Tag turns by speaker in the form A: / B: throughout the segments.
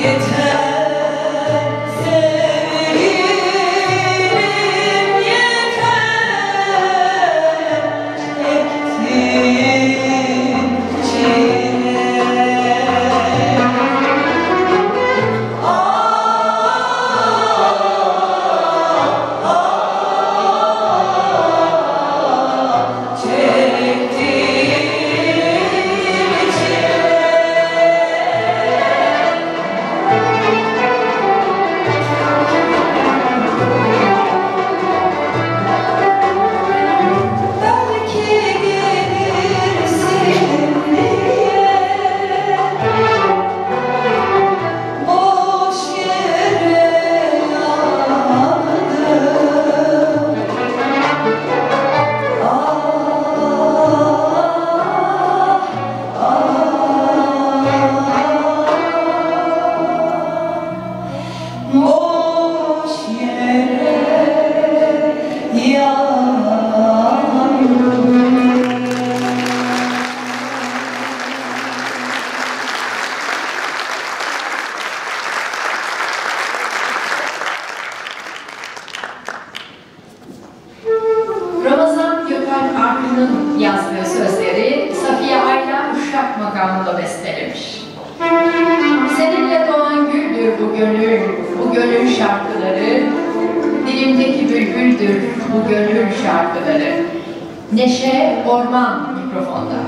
A: Yazdığı sözleri Safiye Ayla Uşak makamında bestelemiş. Seninle doğan güldür bu gönül, bu gönül şarkıları, dilimdeki bülbüldür bu gönül şarkıları. Neşe Orman mikrofonda.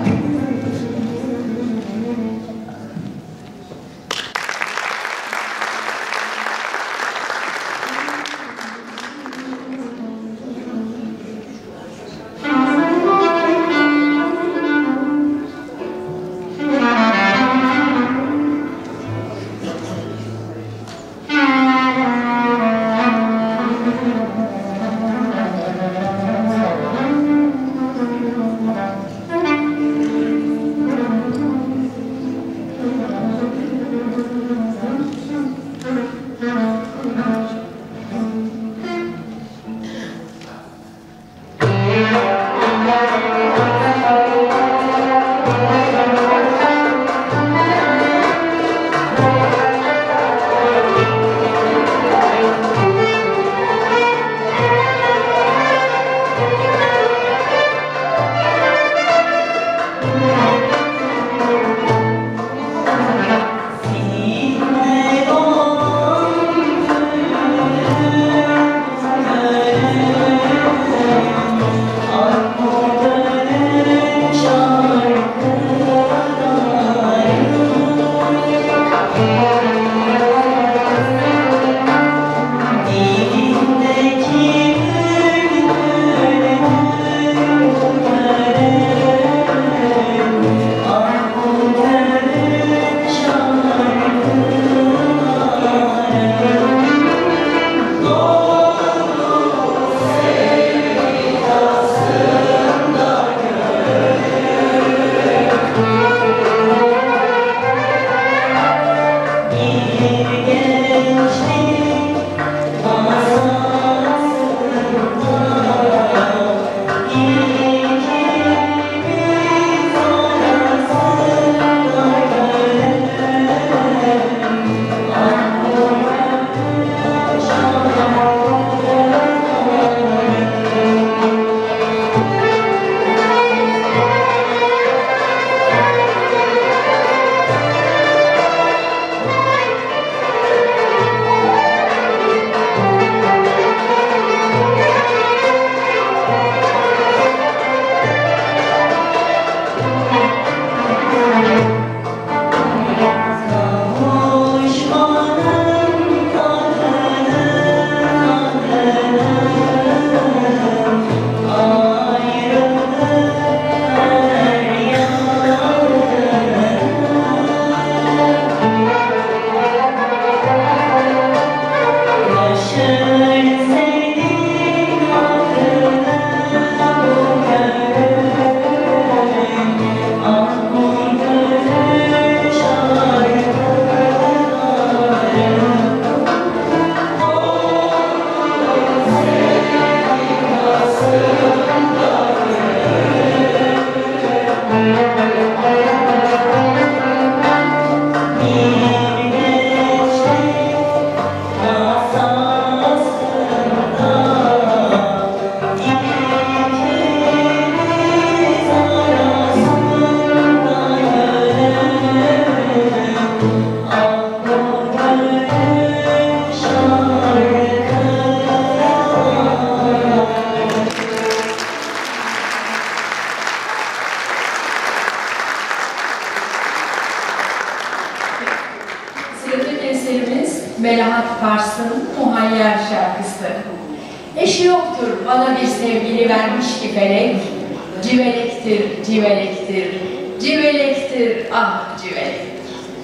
A: eserimiz Melahat Pars'ın Muhayyer şarkısı. Eşi yoktur bana bir sevgili vermiş ki felek, civelektir, civelektir, civelektir, ah civelektir.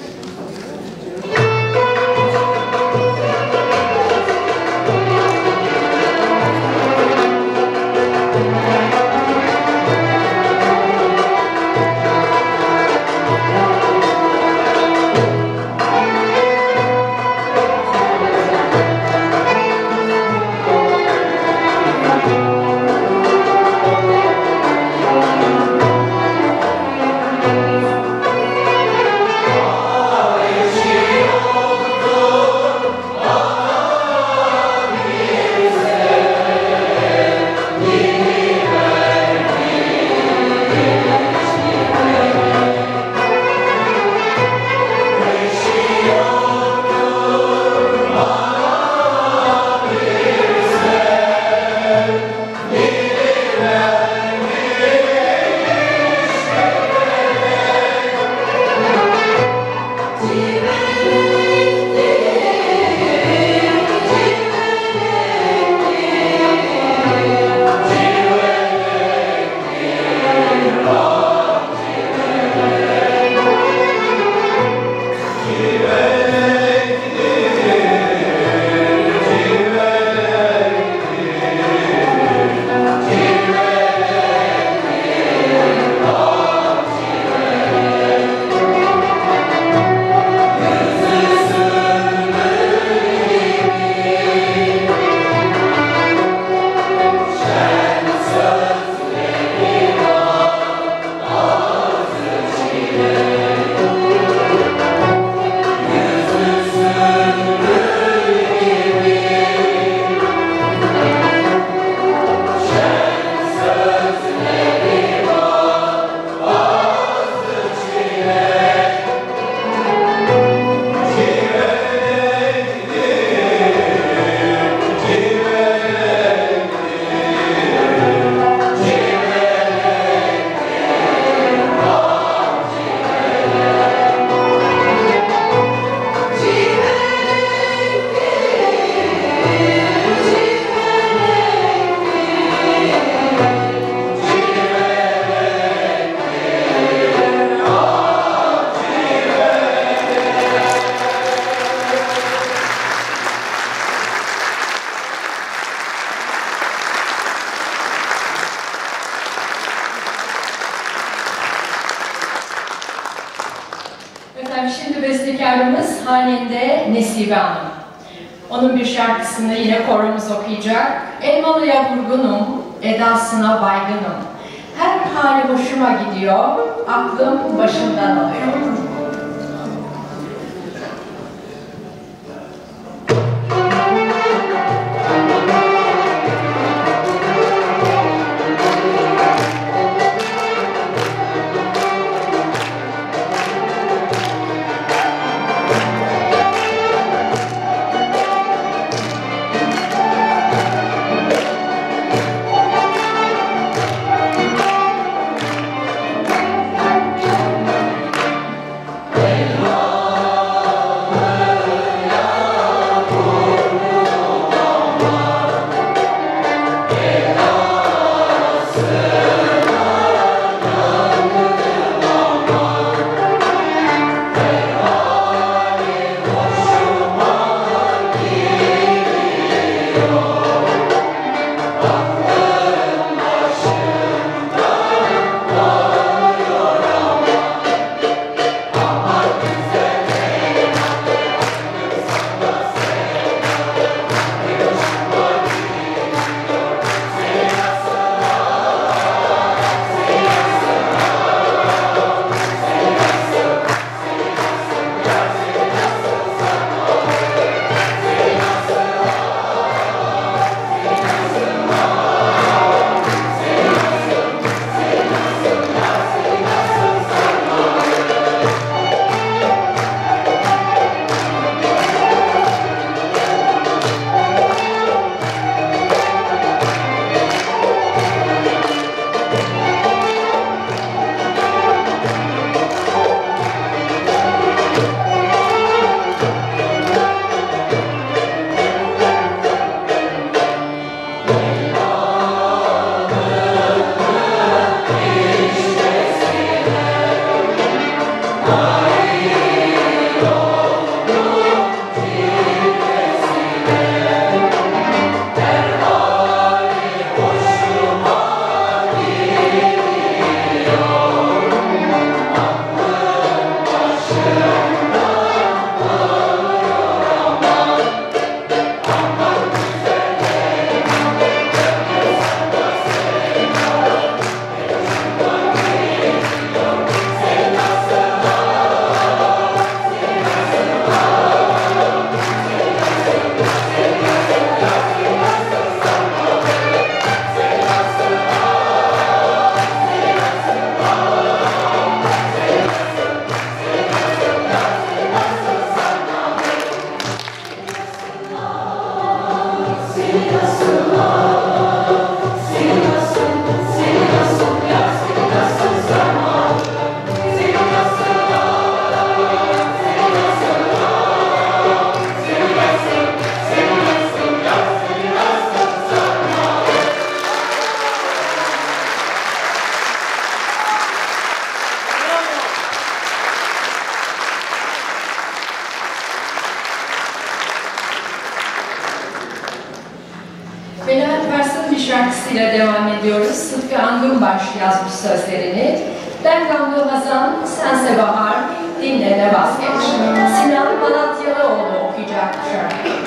A: Şimdi bestekarımız Hanende Nesibe Hanım. Onun bir şarkısını yine koromuz okuyacak. Elmalıya vurgunum, edasına baygınım. Her hali hoşuma gidiyor, aklım başımdan alıyor. bir şarkısıyla devam ediyoruz. Sıtkı Angınbaş yazmış sözlerini. Ben Gamlı Hazan, sense Bahar, dinle de vazgeç. Sinan Malatyalıoğlu okuyacak bu şarkıyı.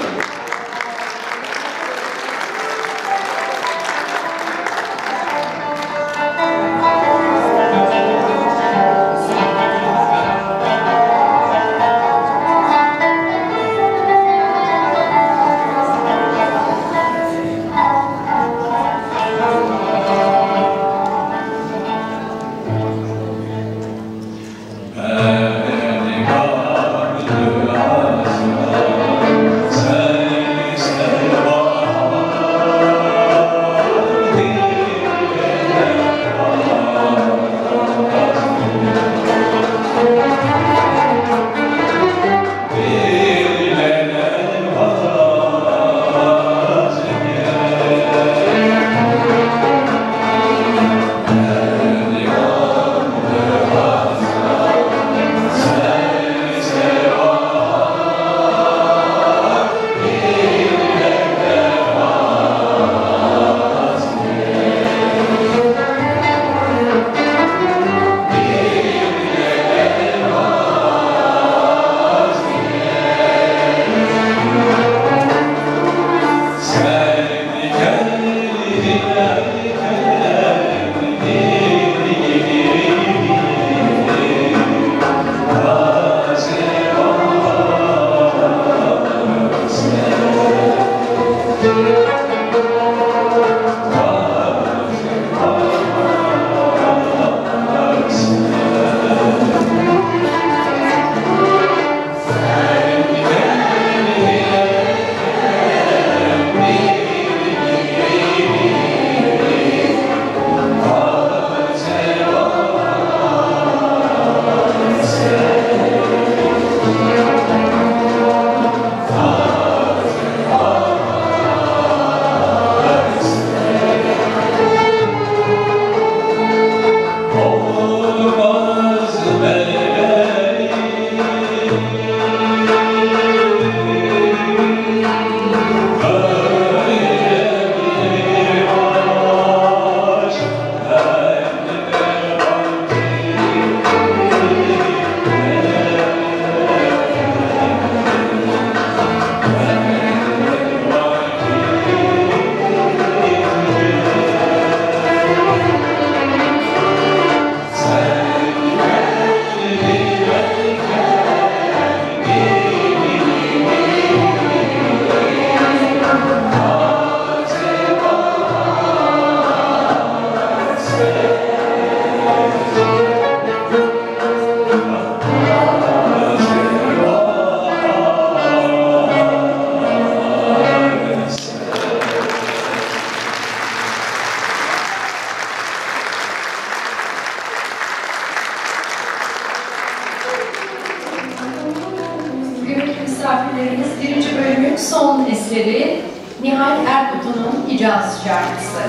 B: Misafirlerimiz birinci bölümün son eseri Nihal Erkut'un Hicaz şarkısı.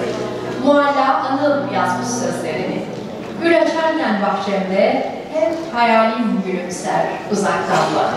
B: Mualla Anıl yazmış sözlerini. Gül açarken bahçemde hep hayalim gülümser uzaktan bana.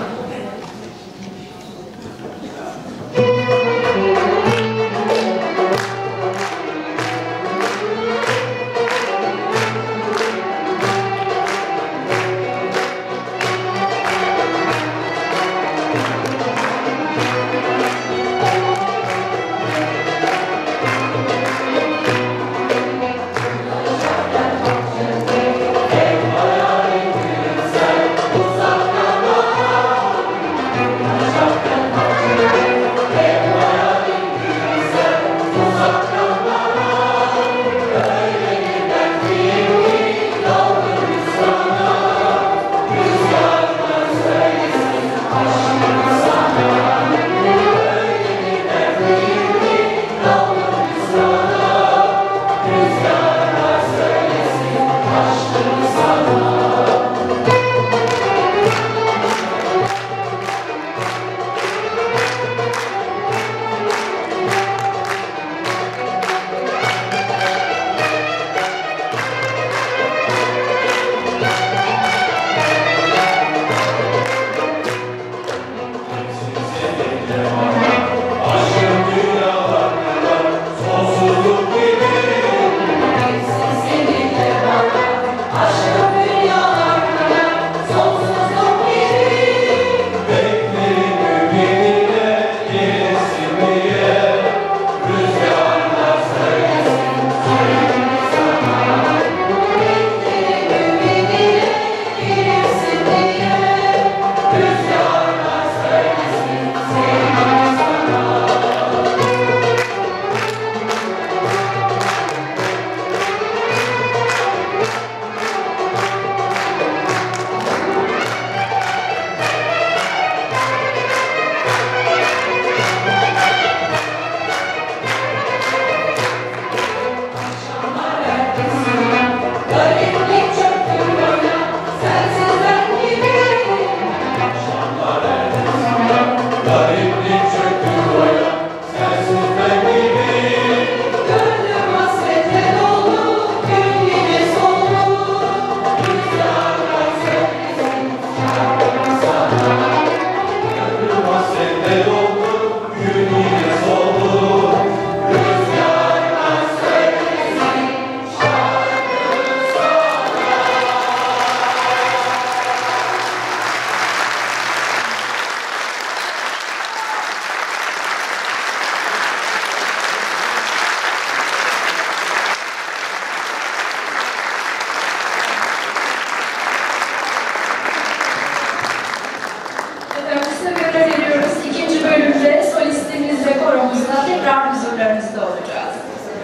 A: huzurlarınızda olacağız.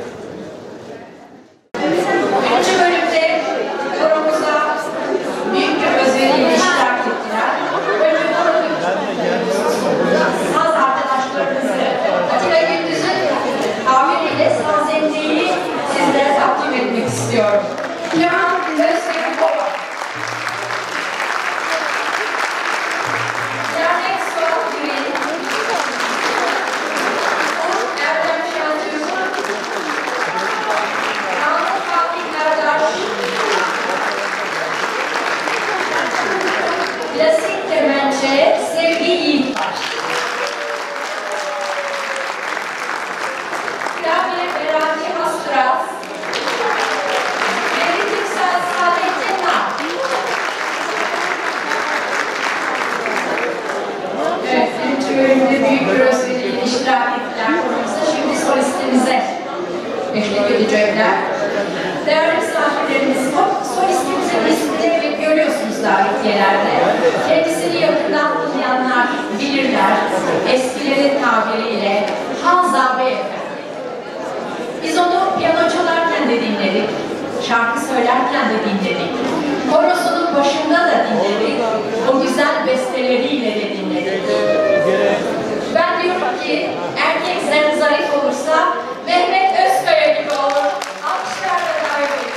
A: Birinci bölümde koromuza büyük bir özveriyle iştirak ettiler. Önce saz arkadaşlarımızı Atilla Gündüz'ün tabiriyle sazendeyi sizlere takdim etmek istiyorum. Leman Özgür Baba, Dernek Suat Gürel, Erdem Şentürk, Mahmut Fatih Erdaş, Klasik Kemençe Sevgi Yiğitbaş, Klavye Beranti Hastıraz, Veritimsel Saadettin Nar. Evet, birinci bölümde büyük bir özveriyle iştirak ettiler konumuza. Şimdi solistimize eşlik edecekler. Değerli misafirlerimiz, solistimizin ismini görüyorsunuz davetiyelerde. Kendisini yakından tanıyanlar bilirler. Eskilerin tabiriyle Hanza Beyefendi. Biz onu piyano çalarken de dinledik, şarkı söylerken de dinledik, korosunun başında da dinledik, o güzel besteleriyle de dinledik. Ben diyorum ki erkek zarif olursa Mehmet Özkaya gibi olur. Alkışlarla davet edin.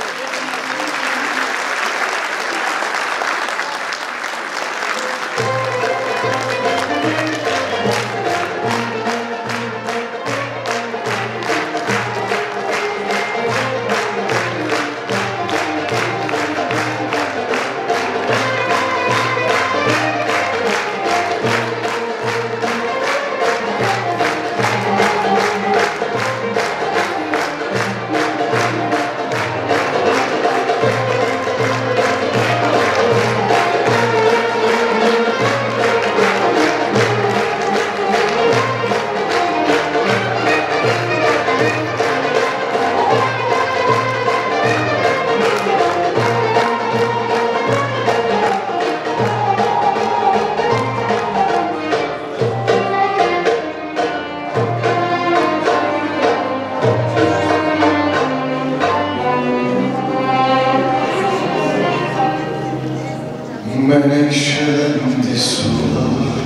C: Menekşendi sular,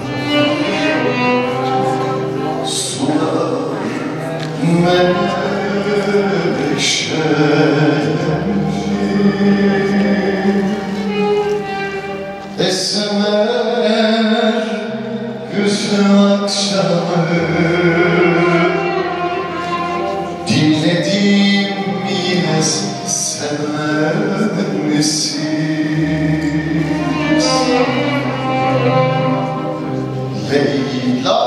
C: sular menekşendi. Esmer güzlü akşamı dinledim yine sevmemesi. Leyla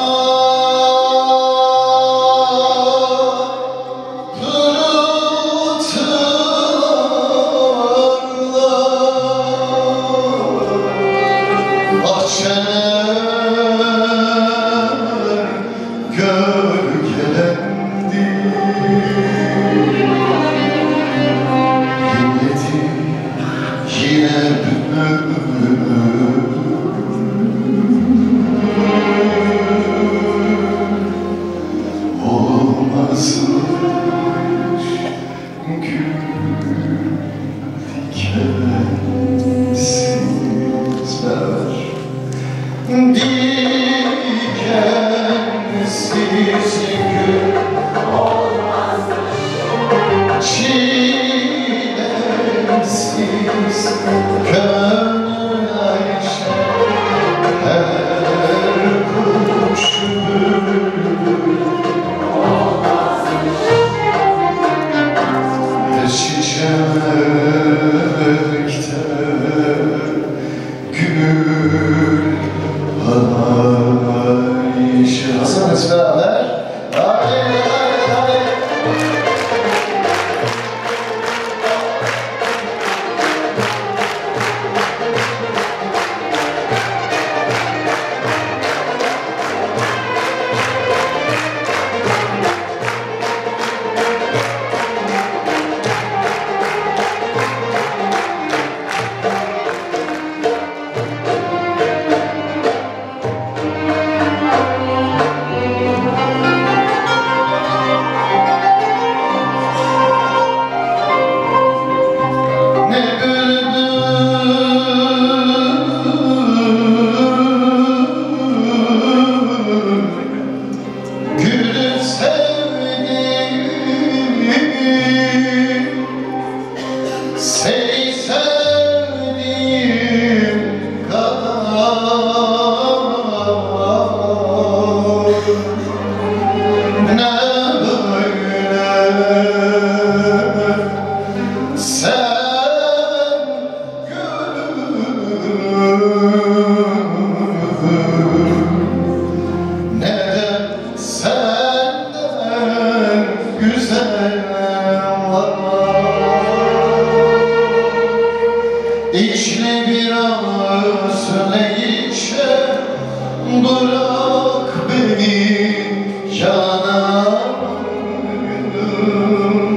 C: pırıltılarla bahçeler gölgelendi. Dinledim yine olmazmış gül dikensizler, dikensiz gül olmazmış, çilensiz gönül ayşe her kuş bülbül. Çiçekte gül ayşe. Hazırız beraber. Haydi, haydi, haydi. Bırak beni yanarım,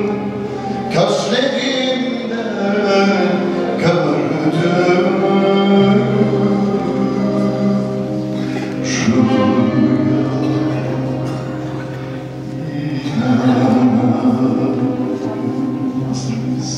C: gözlerimden gördüm rüya. Hazır mıyız?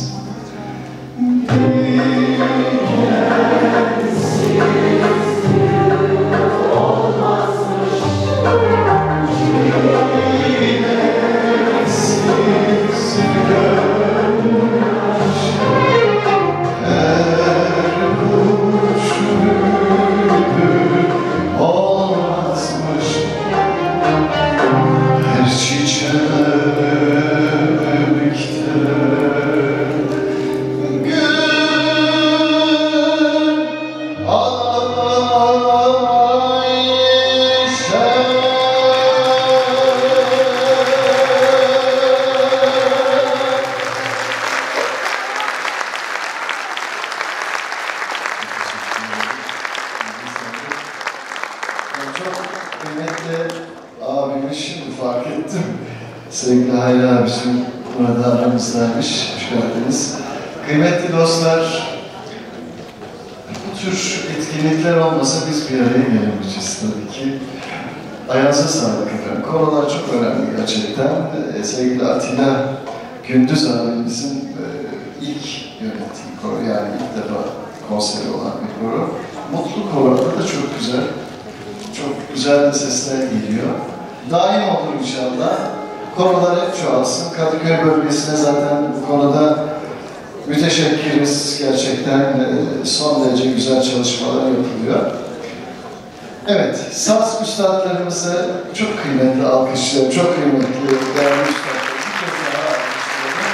C: Çok kıymetli abimi şimdi fark ettim. Sevgili Hayri abicim burada aramızdaymış. Hoş geldiniz. Kıymetli dostlar, bu tür etkinlikler olmasa biz bir araya gelemeyeceğiz tabii ki. Ayağınıza sağlık efendim. Korolar çok önemli gerçekten. Sevgili Atilla Gündüz abimizin ilk yönettiği koro, yani ilk defa konseri olan bir koro. Mutlu Koro'da da çok güzel. Çok güzel sesler geliyor. Daim olur inşallah. Korolar hep çoğalsın. Kadıköy bölgesine zaten bu konuda müteşekkiriz. Gerçekten son derece güzel çalışmalar yapılıyor. Evet, saz üstadlarımızı çok kıymetli alkışlıyorum. Çok kıymetli değerli üstadlarımızı çok daha alkışlıyorum.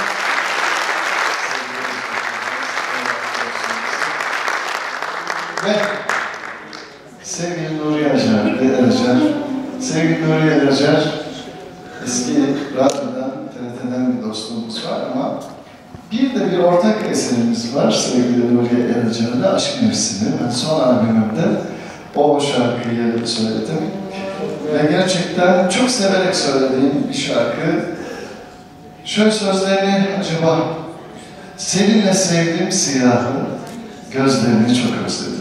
C: Ve sevgili Nuriye Acar, sevgili Nuriye Acar, eski radyodan, TRT'den bir dostluğumuz var ama bir ortak eserimiz var sevgili Nuriye Acar'la, Aşk Mevsimi. Ben son albümümde o şarkıyı söyledim ve gerçekten çok severek söylediğim bir şarkı. Şöyle sözlerini acaba: seninle sevdiğim siyahı, gözlerini çok özledim.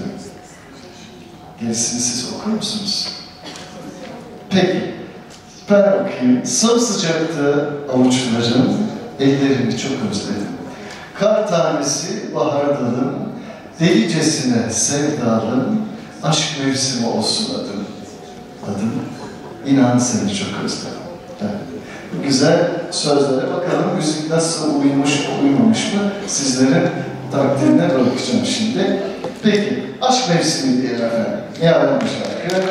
C: Gerisini siz okur musunuz? Peki, ben okuyayım. Sımsıcaktı avuçlarım, ellerini çok özledim. Kar tanesi bahar dalım, delicesine sevdalım, aşk mevsimi olsun adım. Adım, inan seni çok özledim. Evet. Bu güzel sözlere bakalım, müzik nasıl uymuş, uymamış mı? Sizlerin takdirine bırakacağım şimdi. Peki, aşk mevsimi diyelim efendim. Yarın bir şarkı.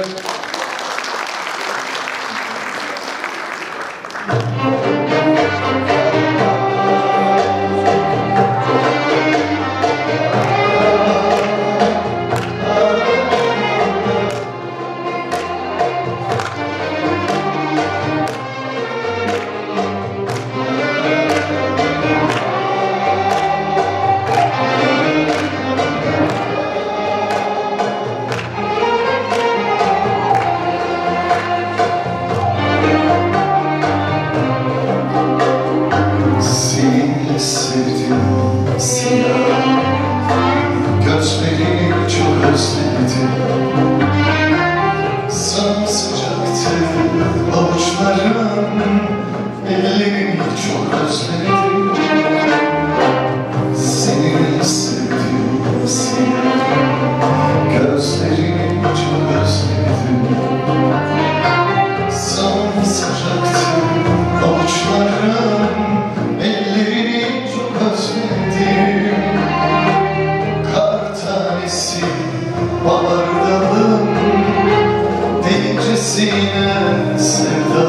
C: Bahar dalım, delicesine sevda.